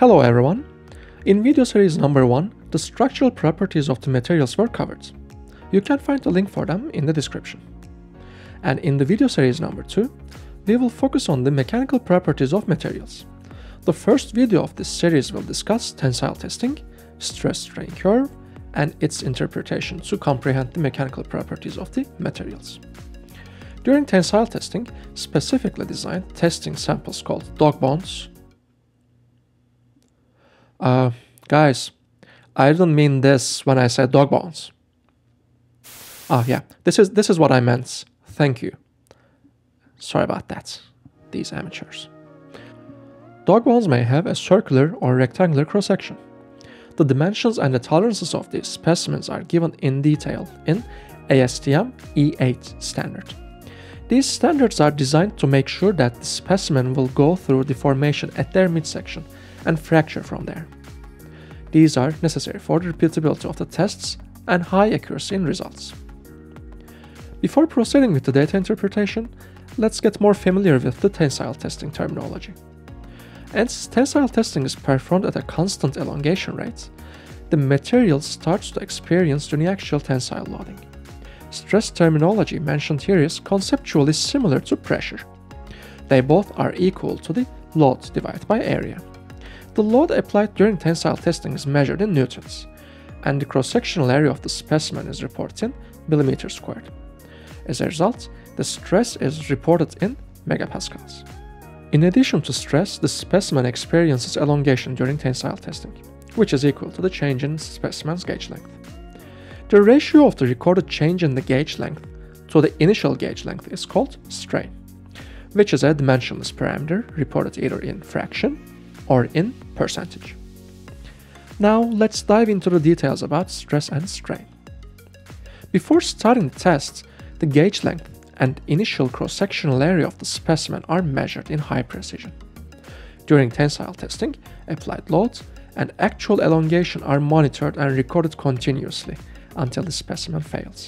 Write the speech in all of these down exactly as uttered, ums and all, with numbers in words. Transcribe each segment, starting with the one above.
Hello everyone! In video series number one, the structural properties of the materials were covered. You can find the link for them in the description. And in the video series number two, we will focus on the mechanical properties of materials. The first video of this series will discuss tensile testing, stress-strain curve, and its interpretation to comprehend the mechanical properties of the materials. During tensile testing, specifically designed testing samples called dog bones. Uh, guys, I didn't mean this when I said dog bones. Ah, yeah, this is this is what I meant. Thank you. Sorry about that, these amateurs. Dog bones may have a circular or rectangular cross-section. The dimensions and the tolerances of these specimens are given in detail in A S T M E eight standard. These standards are designed to make sure that the specimen will go through deformation at their midsection and fracture from there. These are necessary for the repeatability of the tests and high accuracy in results. Before proceeding with the data interpretation, let's get more familiar with the tensile testing terminology. As tensile testing is performed at a constant elongation rate, the material starts to experience uniaxial tensile loading. Stress terminology mentioned here is conceptually similar to pressure. They both are equal to the load divided by area. The load applied during tensile testing is measured in newtons, and the cross-sectional area of the specimen is reported in millimeters squared. As a result, the stress is reported in megapascals. In addition to stress, the specimen experiences elongation during tensile testing, which is equal to the change in the specimen's gauge length. The ratio of the recorded change in the gauge length to the initial gauge length is called strain, which is a dimensionless parameter reported either in fraction or in percentage. Now let's dive into the details about stress and strain. Before starting the test, the gauge length and initial cross-sectional area of the specimen are measured in high precision. During tensile testing, applied loads and actual elongation are monitored and recorded continuously until the specimen fails.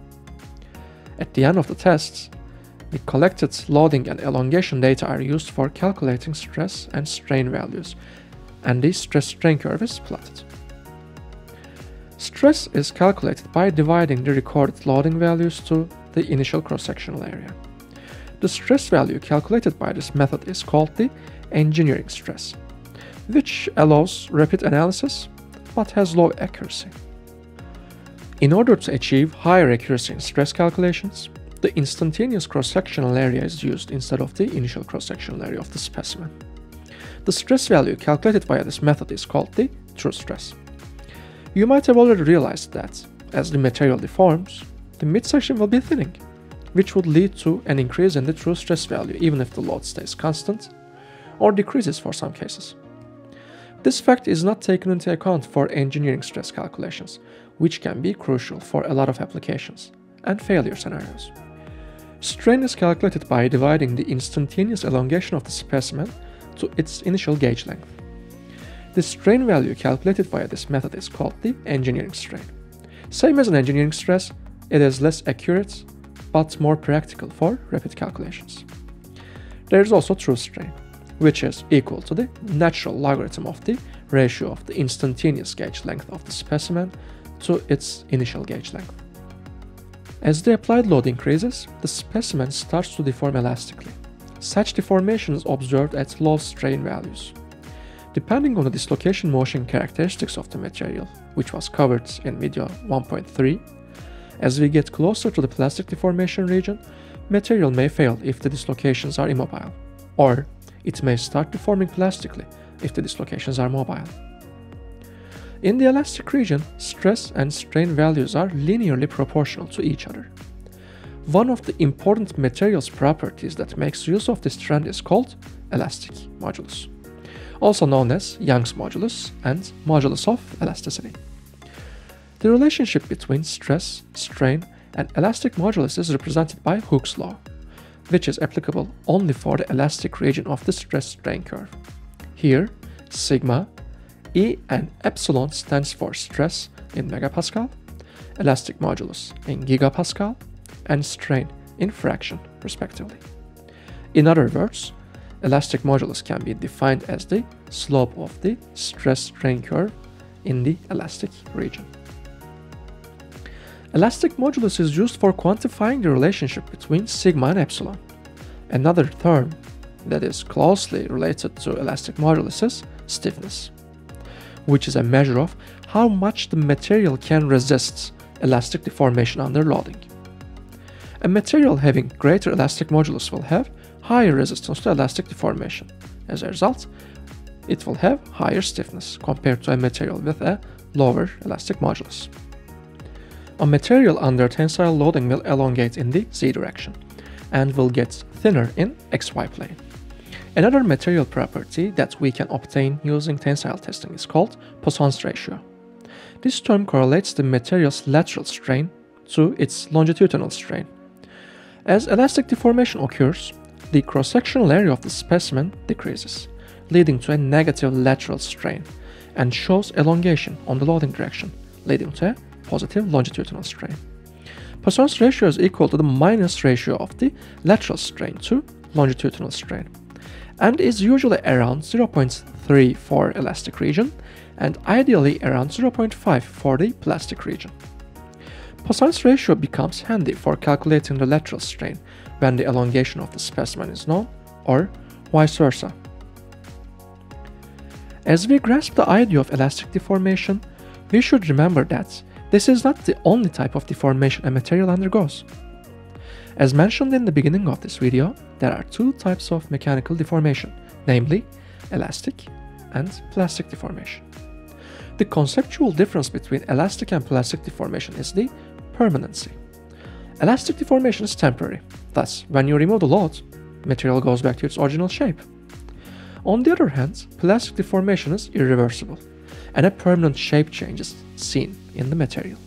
At the end of the tests, the collected loading and elongation data are used for calculating stress and strain values, and the stress-strain curve is plotted. Stress is calculated by dividing the recorded loading values to the initial cross-sectional area. The stress value calculated by this method is called the engineering stress, which allows rapid analysis but has low accuracy. In order to achieve higher accuracy in stress calculations, the instantaneous cross-sectional area is used instead of the initial cross-sectional area of the specimen. The stress value calculated via this method is called the true stress. You might have already realized that, as the material deforms, the midsection will be thinning, which would lead to an increase in the true stress value even if the load stays constant, or decreases for some cases. This fact is not taken into account for engineering stress calculations, which can be crucial for a lot of applications and failure scenarios. Strain is calculated by dividing the instantaneous elongation of the specimen to its initial gauge length. The strain value calculated via this method is called the engineering strain. Same as an engineering stress, it is less accurate but more practical for rapid calculations. There is also true strain, which is equal to the natural logarithm of the ratio of the instantaneous gauge length of the specimen to its initial gauge length. As the applied load increases, the specimen starts to deform elastically. Such deformation is observed at low strain values. Depending on the dislocation motion characteristics of the material, which was covered in video one point three, as we get closer to the plastic deformation region, material may fail if the dislocations are immobile, or it may start deforming plastically if the dislocations are mobile. In the elastic region, stress and strain values are linearly proportional to each other. One of the important materials properties that makes use of this trend is called elastic modulus, also known as Young's modulus and modulus of elasticity. The relationship between stress, strain, and elastic modulus is represented by Hooke's law, which is applicable only for the elastic region of the stress-strain curve. Here, sigma, E and epsilon stands for stress in megapascal, elastic modulus in gigapascal, and strain in fraction, respectively. In other words, elastic modulus can be defined as the slope of the stress-strain curve in the elastic region. Elastic modulus is used for quantifying the relationship between sigma and epsilon. Another term that is closely related to elastic modulus is stiffness, which is a measure of how much the material can resist elastic deformation under loading. A material having greater elastic modulus will have higher resistance to elastic deformation. As a result, it will have higher stiffness compared to a material with a lower elastic modulus. A material under tensile loading will elongate in the z direction and will get thinner in xy plane. Another material property that we can obtain using tensile testing is called Poisson's ratio. This term correlates the material's lateral strain to its longitudinal strain. As elastic deformation occurs, the cross-sectional area of the specimen decreases, leading to a negative lateral strain, and shows elongation on the loading direction, leading to a positive longitudinal strain. Poisson's ratio is equal to the minus ratio of the lateral strain to longitudinal strain, and is usually around zero point three for elastic region and ideally around zero point five for the plastic region. Poisson's ratio becomes handy for calculating the lateral strain when the elongation of the specimen is known, or vice versa. As we grasp the idea of elastic deformation, we should remember that this is not the only type of deformation a material undergoes. As mentioned in the beginning of this video, there are two types of mechanical deformation, namely elastic and plastic deformation. The conceptual difference between elastic and plastic deformation is the permanency. Elastic deformation is temporary, thus when you remove the load, material goes back to its original shape. On the other hand, plastic deformation is irreversible, and a permanent shape change is seen in the material.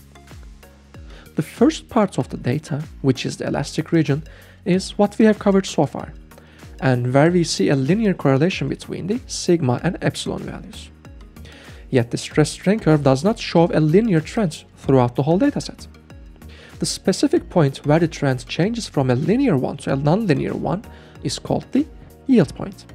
The first part of the data, which is the elastic region, is what we have covered so far, and where we see a linear correlation between the sigma and epsilon values. Yet the stress-strain curve does not show a linear trend throughout the whole dataset. The specific point where the trend changes from a linear one to a non-linear one is called the yield point.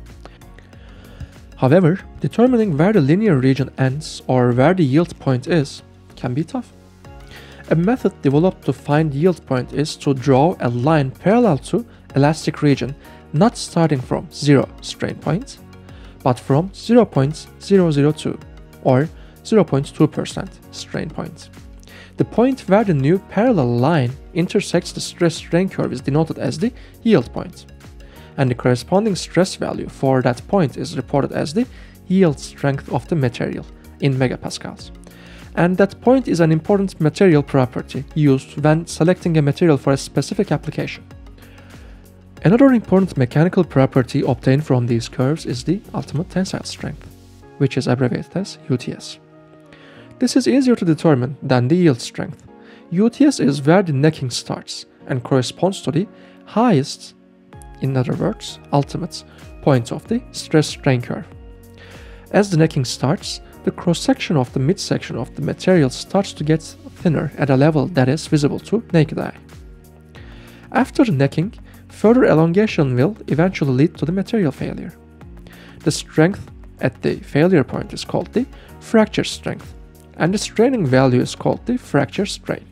However, determining where the linear region ends or where the yield point is can be tough. A method developed to find yield point is to draw a line parallel to elastic region, not starting from zero strain point, but from zero point zero zero two or zero point two percent strain point. The point where the new parallel line intersects the stress-strain curve is denoted as the yield point, and the corresponding stress value for that point is reported as the yield strength of the material in megapascals. And that point is an important material property used when selecting a material for a specific application. Another important mechanical property obtained from these curves is the ultimate tensile strength, which is abbreviated as U T S. This is easier to determine than the yield strength. U T S is where the necking starts and corresponds to the highest, in other words, ultimate point of the stress-strain curve. As the necking starts, the cross-section of the midsection of the material starts to get thinner at a level that is visible to naked eye. After the necking, further elongation will eventually lead to the material failure. The strength at the failure point is called the fracture strength, and the straining value is called the fracture strain.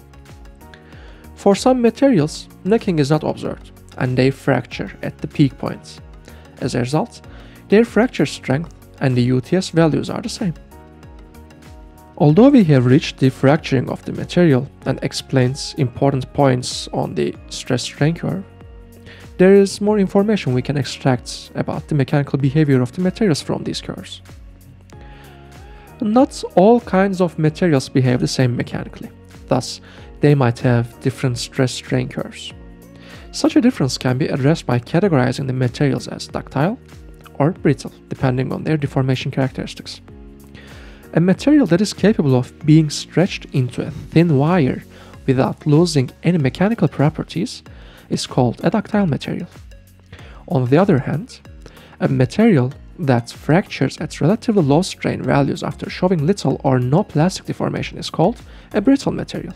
For some materials, necking is not observed, and they fracture at the peak points. As a result, their fracture strength and the U T S values are the same. Although we have reached the fracturing of the material and explains important points on the stress-strain curve, there is more information we can extract about the mechanical behavior of the materials from these curves. Not all kinds of materials behave the same mechanically, thus they might have different stress-strain curves. Such a difference can be addressed by categorizing the materials as ductile or brittle, depending on their deformation characteristics. A material that is capable of being stretched into a thin wire without losing any mechanical properties is called a ductile material. On the other hand, a material that fractures at relatively low strain values after showing little or no plastic deformation is called a brittle material.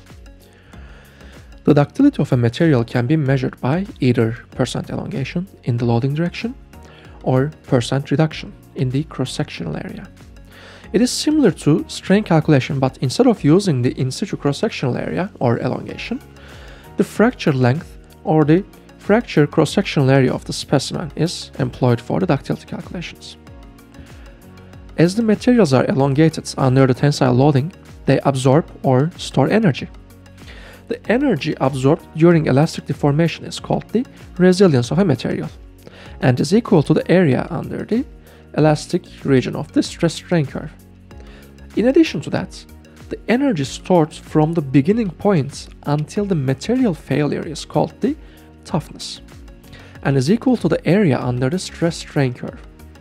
The ductility of a material can be measured by either percent elongation in the loading direction or percent reduction in the cross-sectional area. It is similar to strain calculation, but instead of using the in situ cross-sectional area or elongation, the fracture length or the fracture cross-sectional area of the specimen is employed for the ductility calculations. As the materials are elongated under the tensile loading, they absorb or store energy. The energy absorbed during elastic deformation is called the resilience of a material and is equal to the area under the elastic region of the stress-strain curve. In addition to that, the energy stored from the beginning point until the material failure is called the toughness and is equal to the area under the stress-strain curve.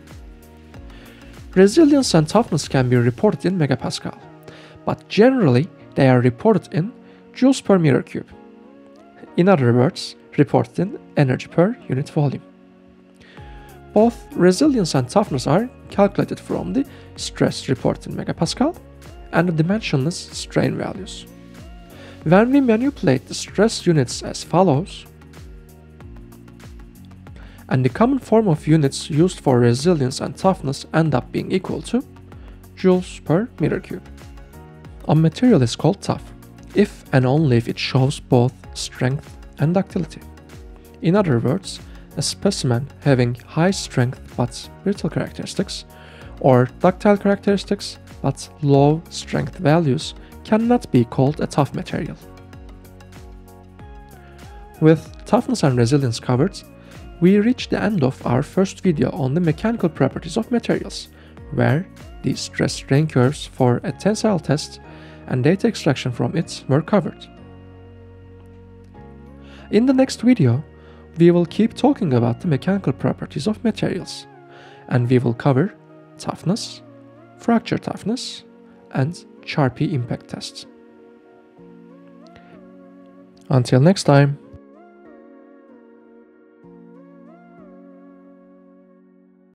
Resilience and toughness can be reported in megapascal, but generally they are reported in joules per meter cube. In other words, reported in energy per unit volume. Both resilience and toughness are calculated from the stress reported in megapascal and the dimensionless strain values. When we manipulate the stress units as follows, and the common form of units used for resilience and toughness end up being equal to joules per meter cube. A material is called tough if and only if it shows both strength and ductility. In other words, a specimen having high strength but brittle characteristics or ductile characteristics but low strength values cannot be called a tough material. With toughness and resilience covered, we reach the end of our first video on the mechanical properties of materials, where the stress-strain curves for a tensile test and data extraction from it were covered. In the next video, we will keep talking about the mechanical properties of materials, and we will cover toughness, fracture toughness, and Charpy impact tests. Until next time.